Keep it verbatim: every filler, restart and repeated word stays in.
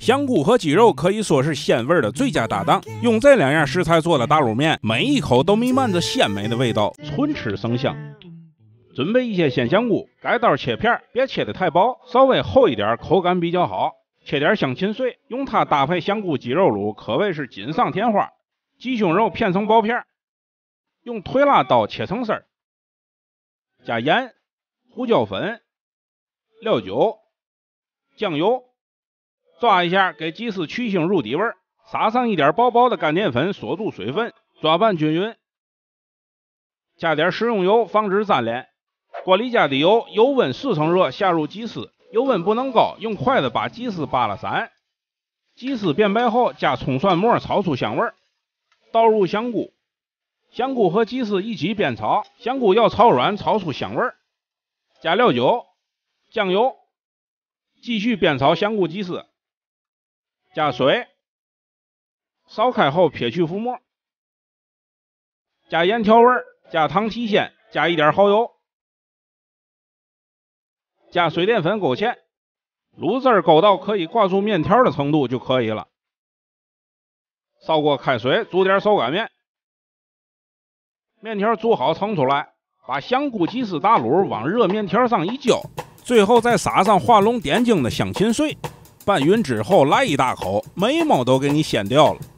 香菇和鸡肉可以说是鲜味的最佳搭档，用这两样食材做的大卤面，每一口都弥漫着鲜美的味道，纯吃生香。准备一些鲜香菇，改刀切片，别切得太薄，稍微厚一点，口感比较好。切点香芹碎，用它搭配香菇鸡肉卤，可谓是锦上添花。鸡胸肉片成薄片，用推拉刀切成丝儿，加盐、胡椒粉、料酒、酱油，抓一下，给鸡丝去腥入底味，撒上一点薄薄的干淀粉，锁住水分，抓拌均匀。加点食用油，防止粘连。锅里加的油，油温四成热，下入鸡丝，油温不能高，用筷子把鸡丝扒拉散。鸡丝变白后，加葱蒜末炒出香味，倒入香菇，香菇和鸡丝一起煸炒，香菇要炒软，炒出香味。加料酒、酱油，继续煸炒香菇鸡丝。加水，烧开后撇去浮沫，加盐调味，加糖提鲜，加一点蚝油，加水淀粉勾芡，卤汁勾到可以挂住面条的程度就可以了。烧锅开水，煮点手擀面，面条煮好盛出来，把香菇鸡丝大卤往热面条上一浇，最后再撒上画龙点睛的香芹碎，拌匀之后来一大口，眉毛都给你掀掉了。